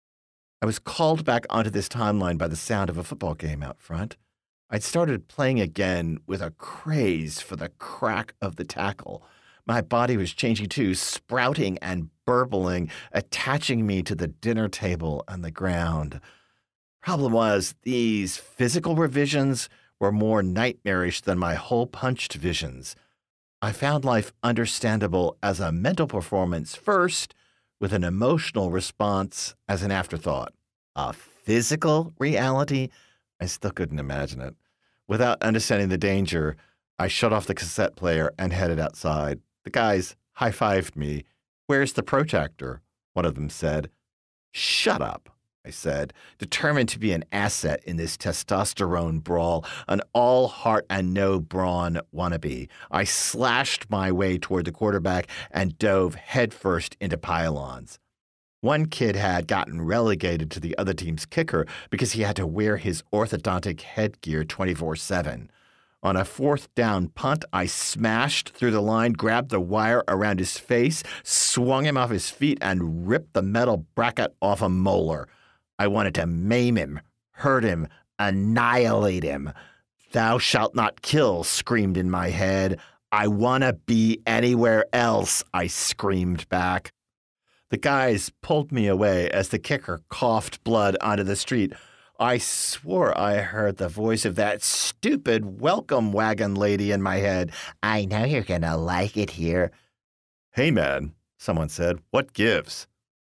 I was called back onto this timeline by the sound of a football game out front. I'd started playing again with a craze for the crack of the tackle. My body was changing too, sprouting and burbling, attaching me to the dinner table and the ground. Problem was, these physical revisions were more nightmarish than my hole-punched visions. I found life understandable as a mental performance first, with an emotional response as an afterthought. A physical reality? I still couldn't imagine it. Without understanding the danger, I shut off the cassette player and headed outside. The guys high-fived me. "Where's the protractor?" one of them said. "Shut up," I said, determined to be an asset in this testosterone brawl, an all-heart and no-brawn wannabe. I slashed my way toward the quarterback and dove headfirst into pylons. One kid had gotten relegated to the other team's kicker because he had to wear his orthodontic headgear twenty-four seven. On a fourth down punt, I smashed through the line, grabbed the wire around his face, swung him off his feet, and ripped the metal bracket off a molar. I wanted to maim him, hurt him, annihilate him. "Thou shalt not kill," screamed in my head. "I want to be anywhere else," I screamed back. The guys pulled me away as the kicker coughed blood onto the street. I swore I heard the voice of that stupid welcome wagon lady in my head. "I know you're going to like it here." "Hey, man," someone said, "what gives?"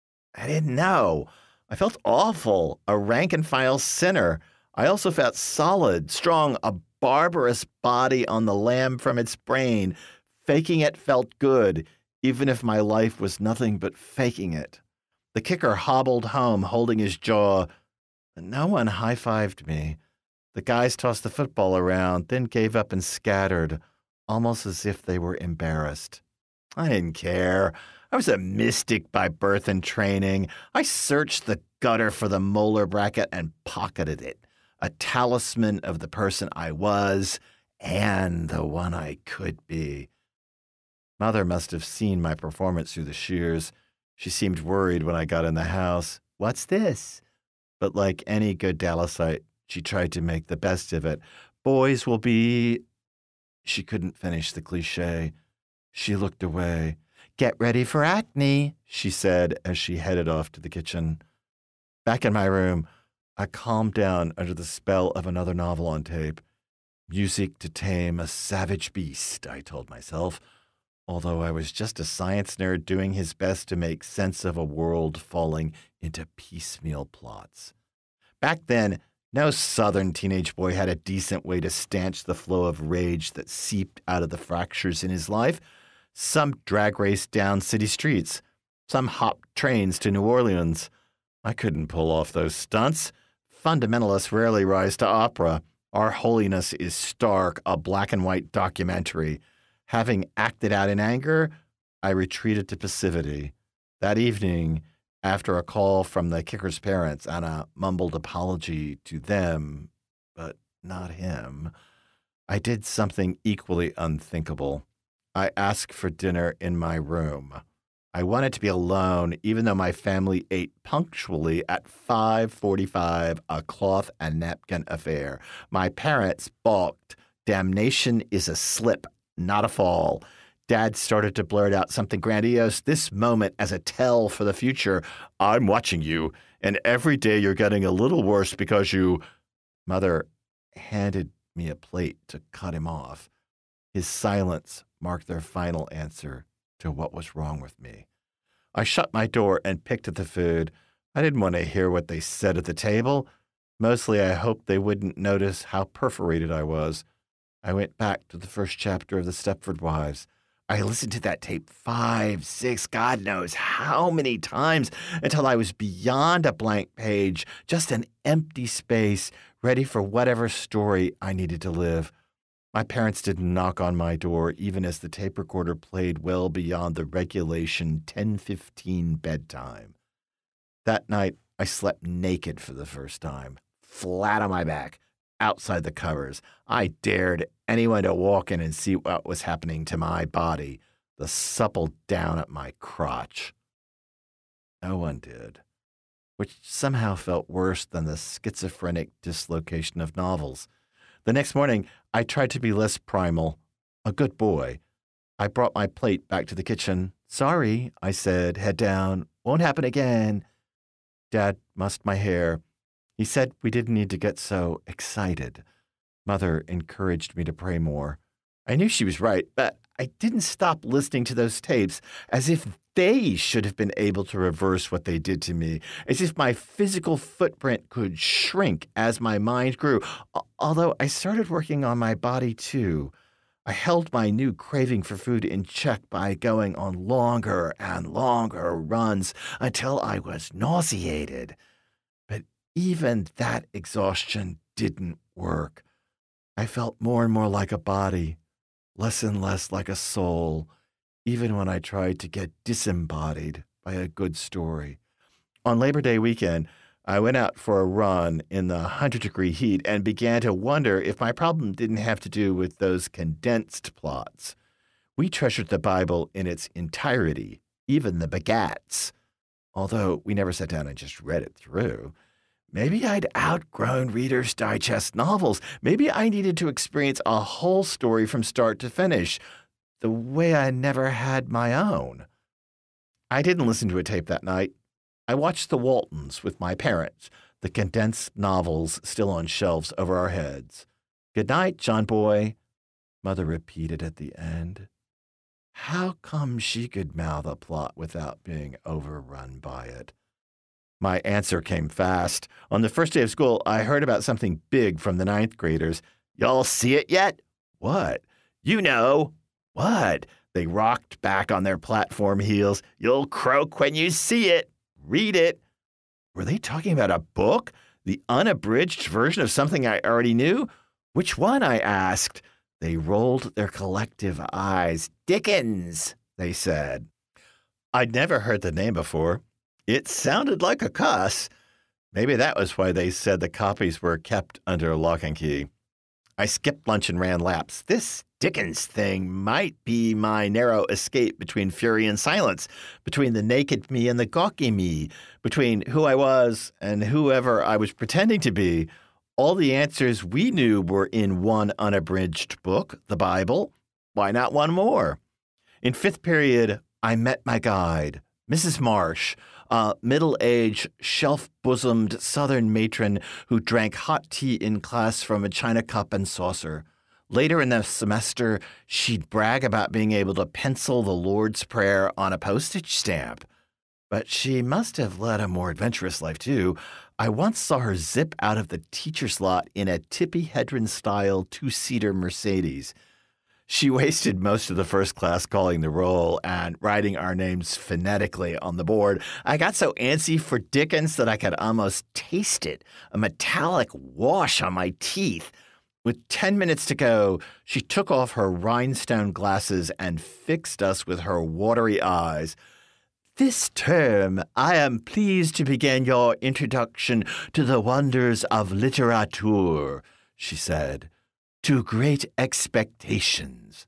I didn't know. I felt awful, a rank-and-file sinner. I also felt solid, strong, a barbarous body on the lam from its brain. Faking it felt good, even if my life was nothing but faking it. The kicker hobbled home, holding his jaw. No one high-fived me. The guys tossed the football around, then gave up and scattered, almost as if they were embarrassed. I didn't care. I was a mystic by birth and training. I searched the gutter for the molar bracket and pocketed it, a talisman of the person I was and the one I could be. Mother must have seen my performance through the shears. She seemed worried when I got in the house. "What's this?" But like any good Dallasite, she tried to make the best of it. "Boys will be—" She couldn't finish the cliche. She looked away. "Get ready for acne," she said as she headed off to the kitchen. Back in my room, I calmed down under the spell of another novel on tape. Music to tame a savage beast, I told myself, although I was just a science nerd doing his best to make sense of a world falling into piecemeal plots. Back then, no Southern teenage boy had a decent way to stanch the flow of rage that seeped out of the fractures in his life. Some drag raced down city streets. Some hopped trains to New Orleans. I couldn't pull off those stunts. Fundamentalists rarely rise to opera. Our Holiness is Stark, a black and white documentary. Having acted out in anger, I retreated to passivity. That evening, after a call from the kicker's parents and a mumbled apology to them, but not him, I did something equally unthinkable. I asked for dinner in my room. I wanted to be alone, even though my family ate punctually at five forty-five, a cloth and napkin affair. My parents balked. Damnation is a slip, not a fall. Dad started to blurt out something grandiose, this moment as a tell for the future. "I'm watching you, and every day you're getting a little worse because you—" Mother handed me a plate to cut him off. His silence marked their final answer to what was wrong with me. I shut my door and picked at the food. I didn't want to hear what they said at the table. Mostly I hoped they wouldn't notice how perforated I was. I went back to the first chapter of the Stepford Wives. I listened to that tape five, six, God knows how many times until I was beyond a blank page, just an empty space, ready for whatever story I needed to live. My parents didn't knock on my door, even as the tape recorder played well beyond the regulation ten fifteen bedtime. That night, I slept naked for the first time, flat on my back, outside the covers. I dared anyone to walk in and see what was happening to my body, the supple down at my crotch. No one did, which somehow felt worse than the schizophrenic dislocation of novels. The next morning, I tried to be less primal, a good boy. I brought my plate back to the kitchen. "Sorry," I said, head down. "Won't happen again." Dad mussed my hair. He said we didn't need to get so excited. Mother encouraged me to pray more. I knew she was right, but I didn't stop listening to those tapes, as if they should have been able to reverse what they did to me, as if my physical footprint could shrink as my mind grew. Although I started working on my body too. I held my new craving for food in check by going on longer and longer runs until I was nauseated. But even that exhaustion didn't work. I felt more and more like a body, less and less like a soul, even when I tried to get disembodied by a good story. On Labor Day weekend, I went out for a run in the one hundred degree heat and began to wonder if my problem didn't have to do with those condensed plots. We treasured the Bible in its entirety, even the begats, although we never sat down and just read it through. Maybe I'd outgrown Reader's Digest novels. Maybe I needed to experience a whole story from start to finish, the way I never had my own. I didn't listen to a tape that night. I watched The Waltons with my parents, the condensed novels still on shelves over our heads. "Good night, John boy," Mother repeated at the end. How come she could mouth a plot without being overrun by it? My answer came fast. On the first day of school, I heard about something big from the ninth graders. "Y'all see it yet?" "What?" "You know." "What?" They rocked back on their platform heels. "You'll croak when you see it. Read it." Were they talking about a book? The unabridged version of something I already knew? "Which one?" I asked. They rolled their collective eyes. "Dickens," they said. I'd never heard the name before. It sounded like a cuss. Maybe that was why they said the copies were kept under lock and key. I skipped lunch and ran laps. This Dickens thing might be my narrow escape between fury and silence, between the naked me and the gawky me, between who I was and whoever I was pretending to be. All the answers we knew were in one unabridged book, the Bible. Why not one more? In fifth period, I met my guide, Missus Marsh, a middle-aged, shelf-bosomed Southern matron who drank hot tea in class from a china cup and saucer. Later in the semester, she'd brag about being able to pencil the Lord's Prayer on a postage stamp. But she must have led a more adventurous life, too. I once saw her zip out of the teacher's lot in a Tippi Hedren-style two-seater Mercedes. She wasted most of the first class calling the roll and writing our names phonetically on the board. I got so antsy for Dickens that I could almost taste it, a metallic wash on my teeth. With ten minutes to go, she took off her rhinestone glasses and fixed us with her watery eyes. "This term, I am pleased to begin your introduction to the wonders of literature," she said. "To great expectations."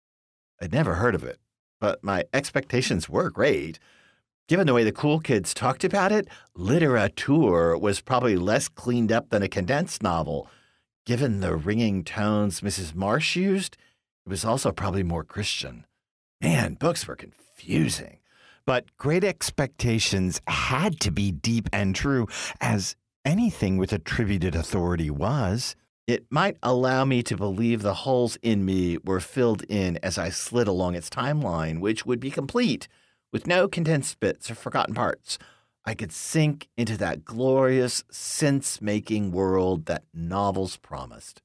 I'd never heard of it, but my expectations were great. Given the way the cool kids talked about it, literature was probably less cleaned up than a condensed novel. Given the ringing tones Missus Marsh used, it was also probably more Christian. Man, books were confusing. But great expectations had to be deep and true, as anything with attributed authority was. It might allow me to believe the holes in me were filled in as I slid along its timeline, which would be complete, with no condensed bits or forgotten parts. I could sink into that glorious, sense-making world that novels promised.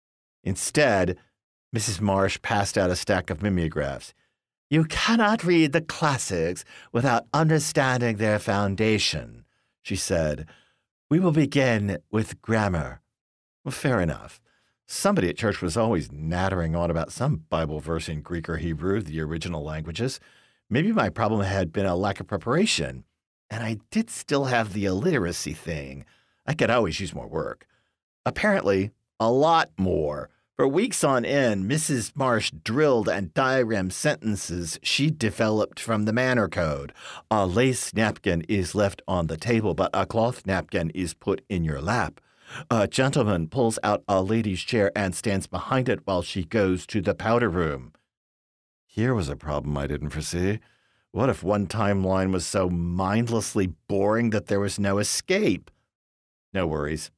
Instead, Missus Marsh passed out a stack of mimeographs. "You cannot read the classics without understanding their foundation," she said. "We will begin with grammar." Well, fair enough. Somebody at church was always nattering on about some Bible verse in Greek or Hebrew, the original languages. Maybe my problem had been a lack of preparation. And I did still have the illiteracy thing. I could always use more work. Apparently, a lot more. For weeks on end, Missus Marsh drilled and diagrammed sentences she'd developed from the Manor Code. A lace napkin is left on the table, but a cloth napkin is put in your lap. A gentleman pulls out a lady's chair and stands behind it while she goes to the powder room. Here was a problem I didn't foresee. What if one timeline was so mindlessly boring that there was no escape? No worries.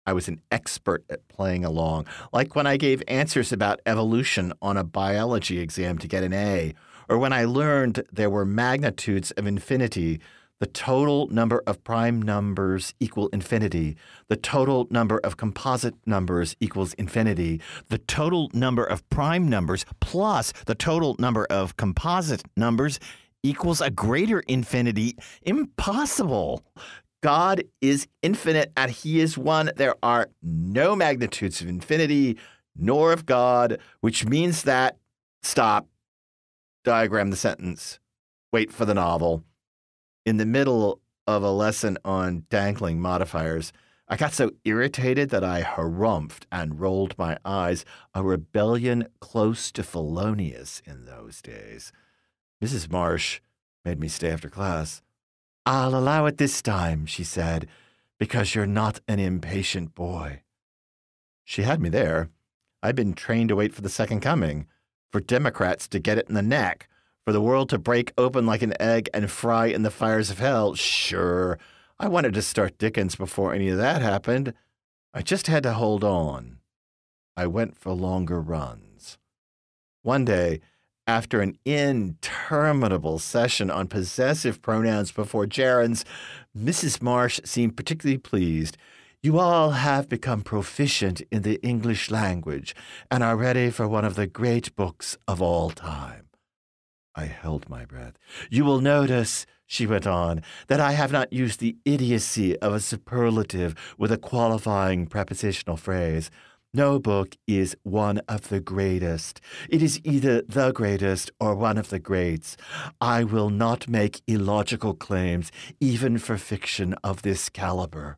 I was an expert at playing along, like when I gave answers about evolution on a biology exam to get an A, or when I learned there were magnitudes of infinity. The total number of prime numbers equal infinity. The total number of composite numbers equals infinity. The total number of prime numbers plus the total number of composite numbers equals a greater infinity. Impossible. God is infinite and he is one. There are no magnitudes of infinity nor of God, which means that, stop, diagram the sentence, wait for the novel. In the middle of a lesson on dangling modifiers, I got so irritated that I harumphed and rolled my eyes, a rebellion close to felonious in those days. Missus Marsh made me stay after class. "I'll allow it this time," she said, "because you're not an impatient boy." She had me there. I'd been trained to wait for the second coming, for Democrats to get it in the neck, for the world to break open like an egg and fry in the fires of hell. Sure, I wanted to start Dickens before any of that happened. I just had to hold on. I went for longer runs. One day, after an interminable session on possessive pronouns before gerunds, Missus Marsh seemed particularly pleased. "You all have become proficient in the English language and are ready for one of the great books of all time." I held my breath. "You will notice," she went on, "that I have not used the idiocy of a superlative with a qualifying prepositional phrase. No book is one of the greatest. It is either the greatest or one of the greats. I will not make illogical claims, even for fiction of this caliber."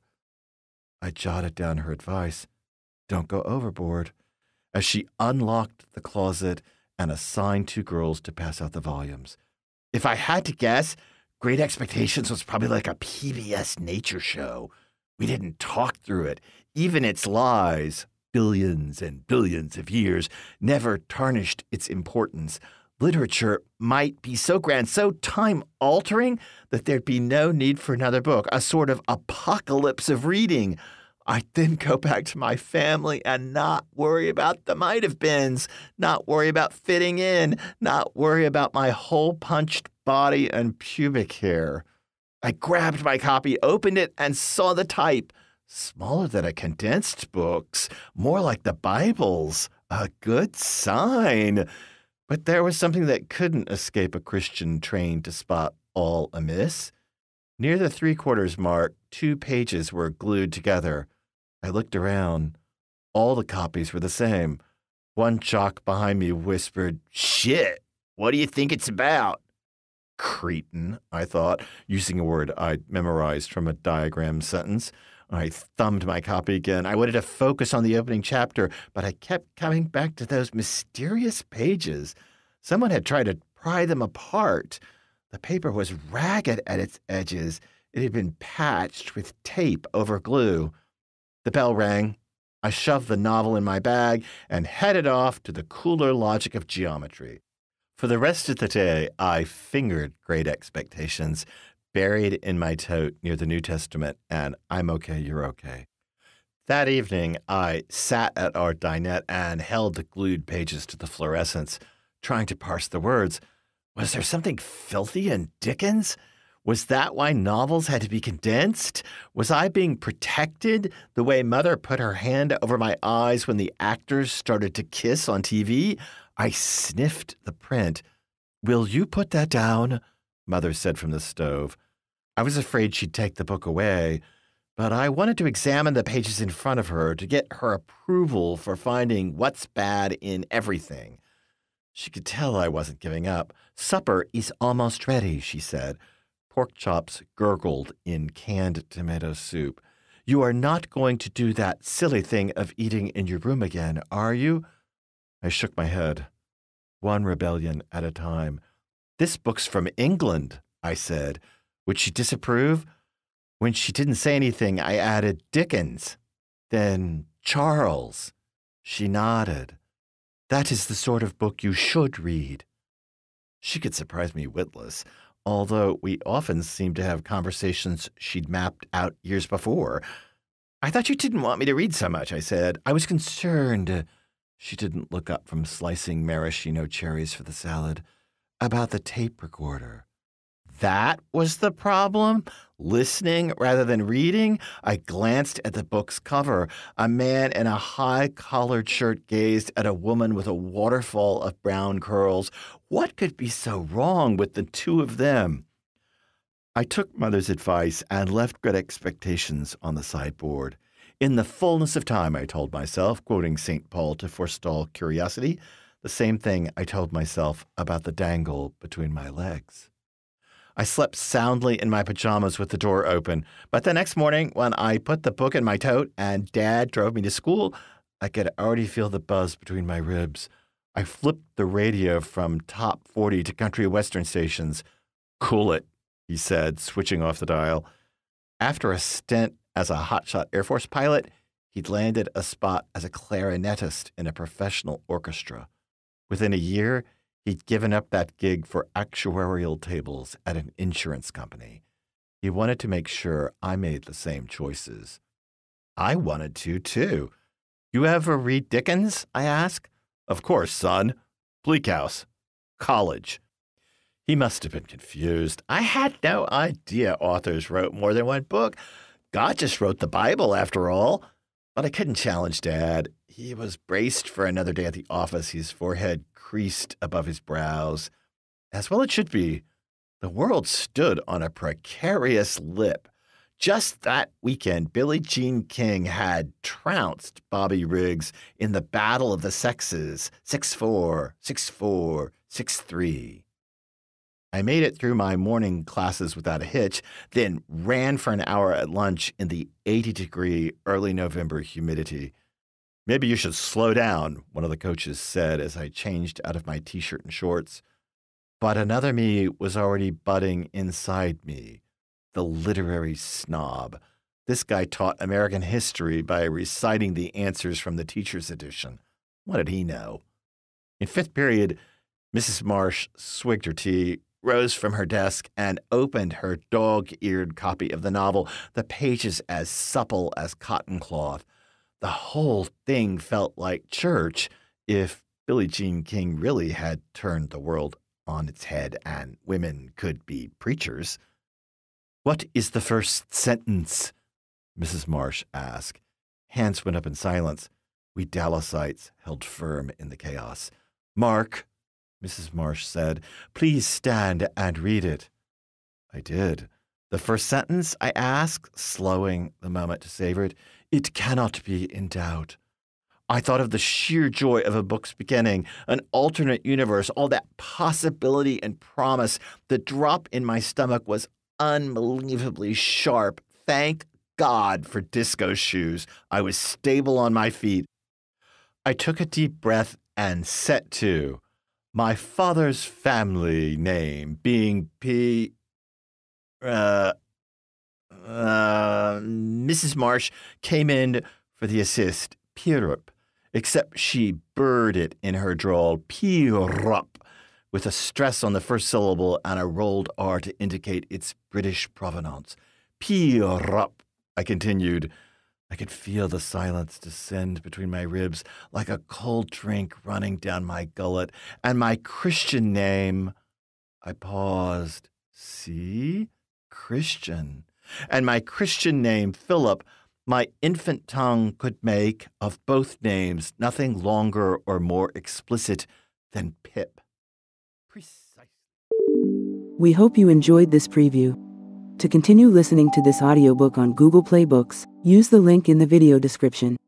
I jotted down her advice. Don't go overboard, as she unlocked the closet and assigned two girls to pass out the volumes. If I had to guess, Great Expectations was probably like a P B S nature show. We didn't talk through it. Even its lies, billions and billions of years, never tarnished its importance. Literature might be so grand, so time-altering, that there'd be no need for another book, a sort of apocalypse of reading. I'd then go back to my family and not worry about the might-have-beens, not worry about fitting in, not worry about my hole-punched body and pubic hair. I grabbed my copy, opened it, and saw the type. Smaller than a condensed book's, more like the Bible's. A good sign. But there was something that couldn't escape a Christian trained to spot all amiss. Near the three-quarters mark, two pages were glued together. I looked around. All the copies were the same. One jock behind me whispered, "Shit, what do you think it's about?" Cretin, I thought, using a word I'd memorized from a diagram sentence. I thumbed my copy again. I wanted to focus on the opening chapter, but I kept coming back to those mysterious pages. Someone had tried to pry them apart. The paper was ragged at its edges. It had been patched with tape over glue. The bell rang. I shoved the novel in my bag and headed off to the cooler logic of geometry. For the rest of the day, I fingered Great Expectations, buried in my tote near the New Testament, and I'm okay, you're okay. That evening, I sat at our dinette and held the glued pages to the fluorescents, trying to parse the words. Was there something filthy in Dickens? Was that why novels had to be condensed? Was I being protected the way Mother put her hand over my eyes when the actors started to kiss on T V? I sniffed the print. "Will you put that down?" Mother said from the stove. I was afraid she'd take the book away, but I wanted to examine the pages in front of her to get her approval for finding what's bad in everything. She could tell I wasn't giving up. "Supper is almost ready," she said. Pork chops gurgled in canned tomato soup. "You are not going to do that silly thing of eating in your room again, are you?" I shook my head. One rebellion at a time. "This book's from England," I said. Would she disapprove? When she didn't say anything, I added Dickens. Then Charles. She nodded. "That is the sort of book you should read." She could surprise me witless, although we often seemed to have conversations she'd mapped out years before. I thought you didn't want me to read so much, I said. I was concerned. She didn't look up from slicing maraschino cherries for the salad. About the tape recorder. That was the problem? Listening rather than reading? I glanced at the book's cover. A man in a high-collared shirt gazed at a woman with a waterfall of brown curls. What could be so wrong with the two of them? I took Mother's advice and left good expectations on the sideboard. In the fullness of time, I told myself, quoting Saint Paul to forestall curiosity, the same thing I told myself about the dangle between my legs. I slept soundly in my pajamas with the door open, but the next morning when I put the book in my tote and Dad drove me to school, I could already feel the buzz between my ribs. I flipped the radio from top forty to country western stations. Cool it, he said, switching off the dial. After a stint as a hotshot Air Force pilot, he'd landed a spot as a clarinetist in a professional orchestra. Within a year, he'd given up that gig for actuarial tables at an insurance company. He wanted to make sure I made the same choices. I wanted to, too. You ever read Dickens? I asked. Of course, son. Bleak House. College. He must have been confused. I had no idea authors wrote more than one book. God just wrote the Bible, after all. But I couldn't challenge Dad. He was braced for another day at the office, his forehead creased above his brows. As well it should be. The world stood on a precarious lip. Just that weekend, Billie Jean King had trounced Bobby Riggs in the battle of the sexes, six four, six four, six three. I made it through my morning classes without a hitch, then ran for an hour at lunch in the eighty-degree early November humidity. Maybe you should slow down, one of the coaches said as I changed out of my T-shirt and shorts. But another me was already budding inside me, the literary snob. This guy taught American history by reciting the answers from the teacher's edition. What did he know? In fifth period, Missus Marsh swigged her tea, rose from her desk, and opened her dog-eared copy of the novel, the pages as supple as cotton cloth. The whole thing felt like church if Billie Jean King really had turned the world on its head and women could be preachers. What is the first sentence? Missus Marsh asked. Hands went up in silence. We Dallasites held firm in the chaos. Mark, Missus Marsh said, please stand and read it. I did. The first sentence, I asked, slowing the moment to savor it. It cannot be in doubt. I thought of the sheer joy of a book's beginning, an alternate universe, all that possibility and promise. The drop in my stomach was unbelievably sharp. Thank God for disco shoes. I was stable on my feet. I took a deep breath and set to. My father's family name being P... Uh... Uh... Missus Marsh came in for the assist, Pirup, except she burred it in her drawl, Pirup, with a stress on the first syllable and a rolled R to indicate its British provenance. Pirup, I continued. I could feel the silence descend between my ribs like a cold drink running down my gullet, and my Christian name, I paused. See? Christian. And my Christian name, Philip, my infant tongue could make of both names nothing longer or more explicit than Pip. Precisely. We hope you enjoyed this preview. To continue listening to this audiobook on Google Play Books, use the link in the video description.